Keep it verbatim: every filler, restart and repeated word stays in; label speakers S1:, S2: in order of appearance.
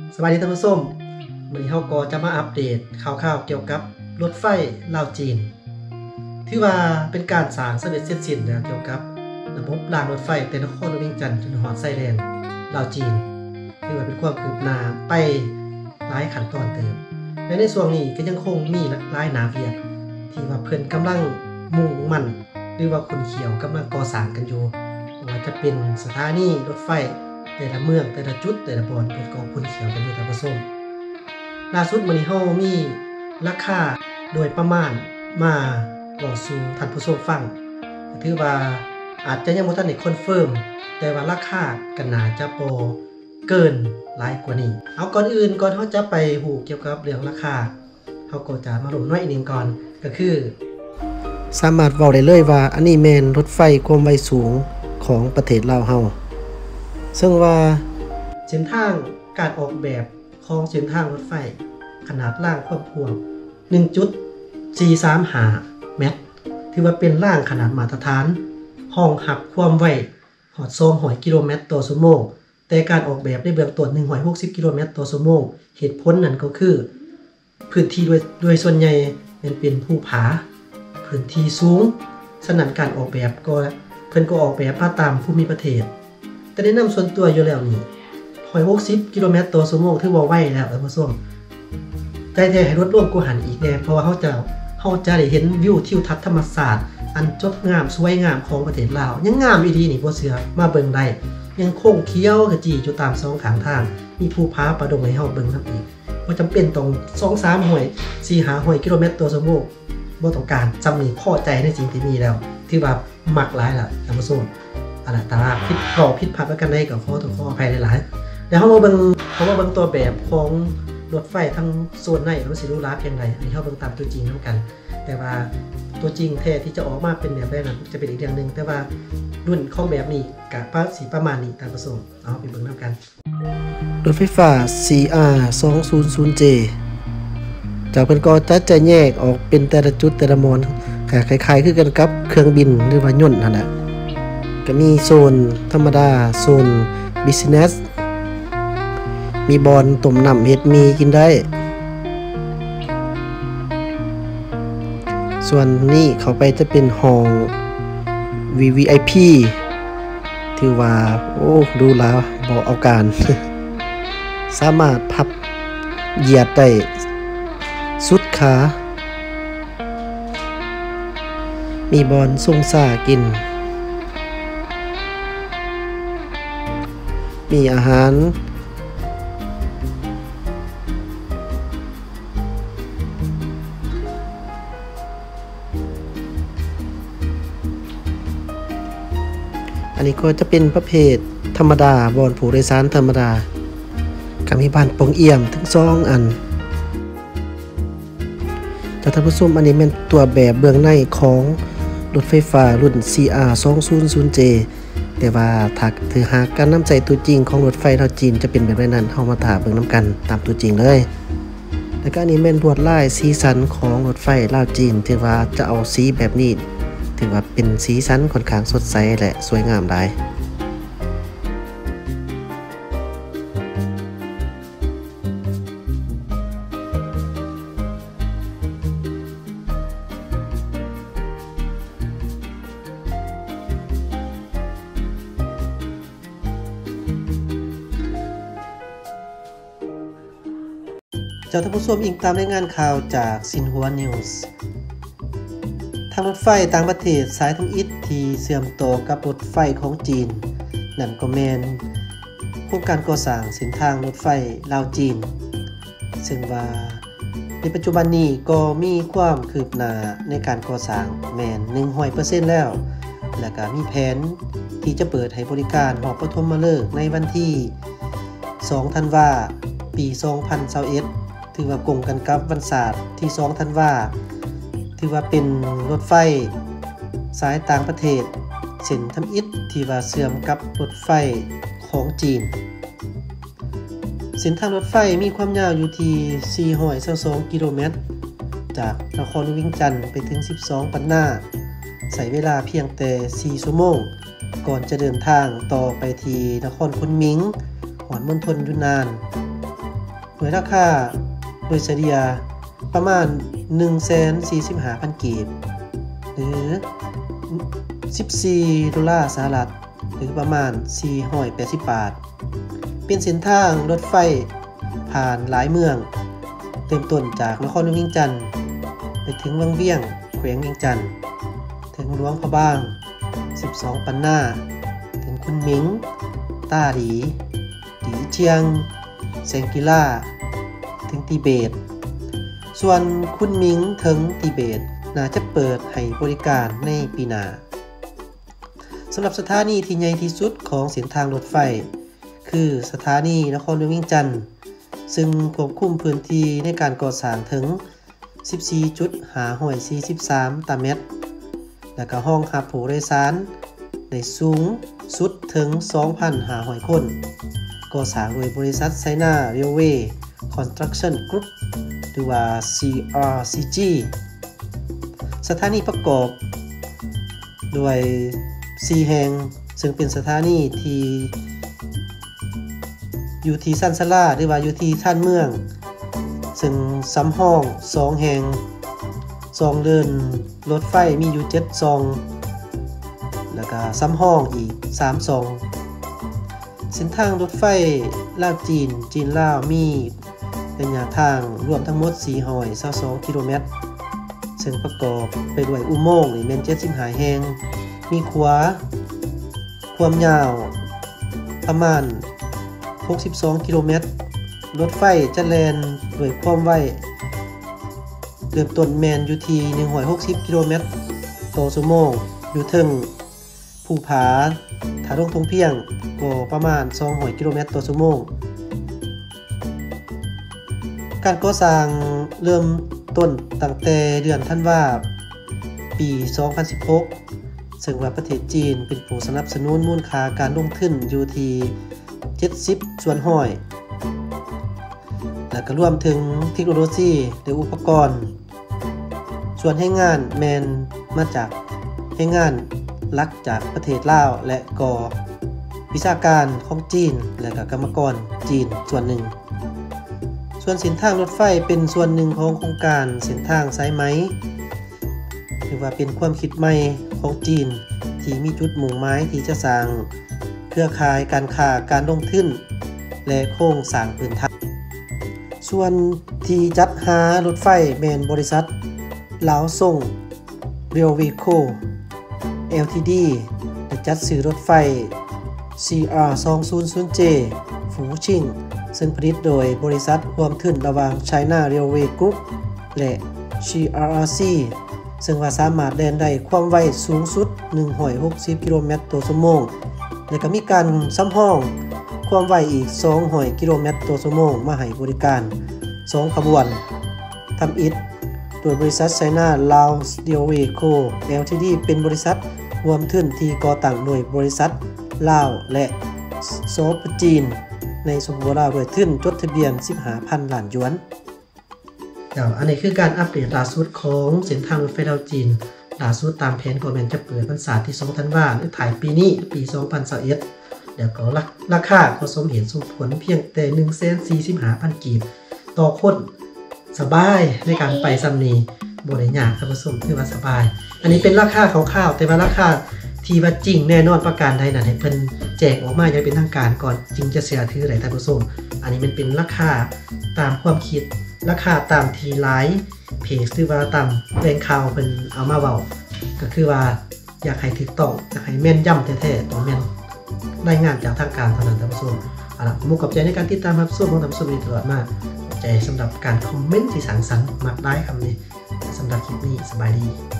S1: สวัสดีท่านผู้ชมวันนี้เราก็จะมาอัปเดตข่าวๆเกี่ยวกับรถไฟลาวจีนถือว่าเป็นการสร้างสำเร็จเสร็จสิ้นแล้วเกี่ยวกับระบบรางรถไฟแต่นครหลวงเวียงจันทร์จนฮอดไซแลนด์ลาวจีนถือว่าเป็นความคืบหน้าไปหลายขั้นตอนเติมและในช่วงนี้ก็ยังคงมีหลายหน้าเวียกที่ว่าเพิ่นกำลังมุ่งมั่นหรือว่าคนเขียวกำลังก่อสร้างกันอยู่ว่าจะเป็นสถานีรถไฟแต่ละเมืองแต่ละจุดแต่ละบอนเปิดกองคนเขียวกันอยู่ท่านผู้ชมล่าสุดมื้อนี้เฮามีราคาโดยประมาณมาเว้าสู่ท่านผู้ชมฟังถือว่าอาจจะยังบ่ทันได้คอนเฟิร์มแต่ว่าราคาก็น่าจะบ่เกินหลายกว่านี้เอาก่อนอื่นก่อนเฮาจะไปฮู้เกี่ยวกับเรื่องราคาเฮาก็จะมารู้หน่อยนึงก่อนก็คือสามารถเว้าได้เลยว่าอันนี้แม่นรถไฟความไวสูงของประเทศลาวเฮาซึ่งว่าเส้นทางการออกแบบของเส้นทางรถไฟขนาดล่างความกว้าง หนึ่งจุดสี่สามห้า เมตรถือว่าเป็นล่างขนาดมาตรฐานห้องหับความไวหอดสองร้อยกิโลเมตรต่อชั่วโมงแต่การออกแบบในเบื้องต้นหนึ่งร้อยหกสิบกิโลเมตรต่อชั่วโมงเหตุผลนั้นก็คือพื้นที่โดยโดยส่วนใหญ่มันเป็นภูผาพื้นที่สูงฉะนั้นการออกแบบก็เพิ่นก็ออกแบบมาตามภูมิประเทศแต่แนะนำส่วนตัวอยู่แล้วนี่หนึ่งร้อยหกสิบกิโลเมตรต่อชั่วโมงถือว่าไวแล้วท่านผู้ชมใจแท้ให้ลดลงกว่าหันอีกแน่เพราะว่าเฮาจะเฮาจะได้เห็นวิวทิวทัศน์ธรรมศาสตร์อันจดงามสวยงามของประเทศลาวยังงามอีหลีนี่บ่เชื่อมาเบิ่งได้ยังคงเขียวขจีอยู่ตามสองข้างทางมีภูผาประดงให้เฮาเบิ่งนำอีกบ่จำเป็นต้อง สองถึงสาม ห้อย สี่ถึงห้า ห้อยกิโลเมตรต่อชั่วโมงบ่ต้องการจำนี้พอใจในสิ่งที่มีแล้วถือว่ามักหลายล่ะท่านผู้ชมอันนั้นตาผิดก็ผิดพลาดกันได้ก็ขอโทษขออภัยหลายๆแล้วเฮามาเบิ่งเฮามาเบิ่งตัวแบบของรถไฟทั้งโซนในมันสิรู้ล้าเพียงใดอันนี้เฮาเบิ่งตามตัวจริงนำกันแต่ว่าตัวจริงแท้ที่จะออกมาเป็นแบบใดนั้นจะเป็นอีกเรื่องนึงแต่ว่ารุ่นของแบบนี้ก็ประสิประมาณนี้ท่านผู้ชมเอาไปเบิ่งนำกันรถไฟฟ้า ซี อาร์ สองร้อย เจ จากเพิ่นก็จัดจะแยกออกเป็นแต่ละจุดแต่ละมอนก็คล้ายๆคือกันกับเครื่องบินหรือว่ายนต์นั่นแหละก็มีโซนธรรมดาโซน Business มีบอนต้มน้ำเฮ็ดมีกินได้ส่วนนี้เข้าไปจะเป็นห้อง วี วี ไอ พี ถือว่าโอ้ดูแล้วบ่เอาการ สามารถพับเหยียดได้สุดขามีบอนส่งซ่ากินมีอาหารอันนี้ก็จะเป็นประเภทธรรมดาบอนผู้โดยสารธรรมดาก็มีบ้านปงเอี่ยมถึงสองอันจากท่านผู้ชมอันนี้เป็นตัวแบบเบื้องในของรถไฟฟ้ารุ่น ซี อาร์ สองร้อย เจ แต่ว่าถ้าถือหากการนำใจตัวจริงของรถไฟลาวจีนจะเป็นแบบนั้นเฮามาถามเบิ่งนำกันตามตัวจริงเลยแล้วก็อันนี้แม่นลวดลายสีสันของรถไฟลาวจีนที่ว่าจะเอาสีแบบนี้ถือว่าเป็นสีสันค่อนข้างสดใสและสวยงามหลายจากท่านผู้ชมอิงตามรายงานข่าวจากซินหัวนิวส์ทางรถไฟต่างประเทศสายทางอิฐที่เชื่อมต่อกับรถไฟของจีนนั่นก็แม่นโครงการก่อสร้างเส้นทางรถไฟลาวจีนซึ่งว่าในปัจจุบันนี้ก็มีความคืบหน้าในการก่อสร้างแม่น หนึ่งร้อยเปอร์เซ็นต์ แล้วและก็มีแผนที่จะเปิดให้บริการรอบปฐมฤกษ์ในวันที่สองธันวาคมปีสองพันยี่สิบเอ็ดถือว่ากงกันกับวันศาสตร์ที่สองธันวาคมถือว่าเป็นรถไฟสายต่างประเทศเส้นทำอิฐที่ว่าเชื่อมกับรถไฟของจีนเส้นทางรถไฟมีความยาวอยู่ที่สี่ร้อยยี่สิบสองกิโลเมตรจากนครหลวงเวียงจันทร์ไปถึงสิบสองปันนาใช้เวลาเพียงแต่สี่ชั่วโมงก่อนจะเดินทางต่อไปที่นครคุนหมิงหอนมณฑลยูนนานโดยราคาโดยเฉลี่ยประมาณ หนึ่งแสนสี่สิบห้าพัน กีบหรือสิบสี่ดอลลาร์สหรัฐหรือประมาณสี่ร้อยแปดสิบบาทเป็นเส้นทางรถไฟผ่านหลายเมืองเริ่มต้นจากนครหลวงเวียงจันทน์ไปถึงวังเวียงแขวงเวียงจันทน์ถึงหลวงพระบางสิบสองปันนาถึงคุนหมิงต้าหลีหลีเจียงแซงกีล่าถึงทิเบตส่วนคุนหมิงถึงทิเบตน่าจะเปิดให้บริการในปีหน้าสำหรับสถานีที่ใหญ่ที่สุดของเส้นทางรถไฟคือสถานีนครหลวงเวียงจันทน์ซึ่งควบคุมพื้นที่ในการก่อสร้างถึง สิบสี่จุดห้าสี่สาม ตารางเมตรและก็ห้องรับผู้โดยสารได้สูงสุดถึง สองพันห้าร้อย คนก่อสร้างโดยบริษัท China Railway Construction Group หรือว่า ซี อาร์ ซี จี สถานีประกอบด้วยสี่แห่งซึ่งเป็นสถานีที่อยู่ที่ซันซาร่าหรือว่าอยู่ที่ท่านเมืองซึ่งซ้ำห้องสองแห่งซองเดินรถไฟมีอยู่เจ็ดซองแล้วก็ซ้ำห้องอีกสามซองเส้นทางรถไฟลาวจีนจีนลาวมีระยะทางรวมทั้งหมดสี่ร้อยยี่สิบสองกิโลเมตรซึ่งประกอบไปด้วยอุโมงค์แม่นเจ็ดสิบห้าแห่งมีขวาความยาวประมาณหกสิบสองกิโลเมตรรถไฟจะแล่นด้วยความไวเริ่มต้นแม่นอยู่ที่หนึ่งร้อยหกสิบกิโลเมตรต่อชั่วโมงอยู่ถึงภูผาถาดงทงเพียงก็ประมาณสองร้อยกิโลเมตรต่อชั่วโมงการก่อสร้างเริ่มต้นตั้งแต่เดือนธันวาคมปีสองพันสิบหกซึ่งว่าประเทศจีนเป็นผู้สนับสนุนมูลค่าการลงทุนอยู่ที่เจ็ดสิบส่วนห้อยและก็รวมถึงเทคโนโลยีและอุปกรณ์ส่วนให้งานแมนมาจากให้งานหลักจากประเทศลาวและก็วิชาการของจีนและก็กรรมกรจีนส่วนหนึ่งส่วนเส้นทางรถไฟเป็นส่วนหนึ่งของโครงการเส้นทางสายไหมหรือว่าเป็นความคิดใหม่ของจีนที่มีจุดมุ่งหมายที่จะสร้างเครือข่ายการค้าการลงทุนและโครงสร้างพื้นฐานส่วนที่จัดหารถไฟแม่นบริษัทลาวซ่งเรียววีโค แอล ที ดี และจัดซื้อรถไฟ ซี อาร์ สองร้อย เจ ฝูชิ่งซึ่งผลิตโดยบริษัทร่วมทุนระหว่าง China Railway Group และ ซี อาร์ อาร์ ซี ซึ่งว่าสามารถเดินได้ความไวสูงสุดหนึ่งร้อยหกสิบกิโลเมตรต่อชั่วโมงและก็มีการซ้ำห้องความไวอีกสองร้อยกิโลเมตรต่อชั่วโมงมาให้บริการสองขบวนทำอิฐโดยบริษัท China Railway Co แอล ที ดี เป็นบริษัทรวมทุนที่ก่อตั้งโดยบริษัทลาวและโซปจีนในสมบูรณ์ลาวโดยทุนจดทะเบียน สิบห้าพัน ล้านหยวนเดี๋ยวอันนี้คือการอัปเดตล่าสุดของเส้นทางรถไฟลาวจีนล่าสุดตามแผนก็แม่นจะเปิดพรรษาที่สองธันวาคมหรือถ่ายปีนี้ปีสองพันยี่สิบเอ็ดเดี๋ยวก็ราคาก็สมเหตุสมผลเพียงแต่ หนึ่งแสนสี่สิบห้าพัน กีบต่อคนสบายในการไปซ้ำนี้บ่ได้ยากท่านผู้ชมถือว่าสบายอันนี้เป็นราคาคร่าวๆแต่ว่าราคาที่ว่าจริงแน่นอนประการใดนั้นให้เพิ่นแจ้งออกมาอย่างเป็นทางการก่อนจึงจะเชื่อถือได้ท่านผู้ชมอันนี้มันเป็นราคาตามความคิดราคาตามที่หลายเพจหรือว่าตามแหล่งข่าวเพิ่นเอามาเว้าก็คือว่าอยากให้ถูกต้องอยากให้แม่นยำแท้ๆต้องแม่นรายงานจากทางการเท่านั้นท่านผู้ชมเอาล่ะผมขอบใจในการติดตามรับชมของท่านผู้ชมตลอดมาขอบใจสำหรับการคอมเมนต์ที่สร้างสรรค์มากได้คำนี้สำหรับคลิปนี้สบายดี